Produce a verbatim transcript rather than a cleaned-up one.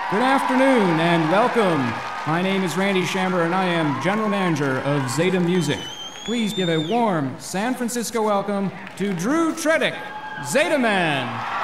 Good afternoon and welcome. My name is Randy Shamber and I am General Manager of Zeta Music. Please give a warm San Francisco welcome to Drew Tredick, Zeta Man.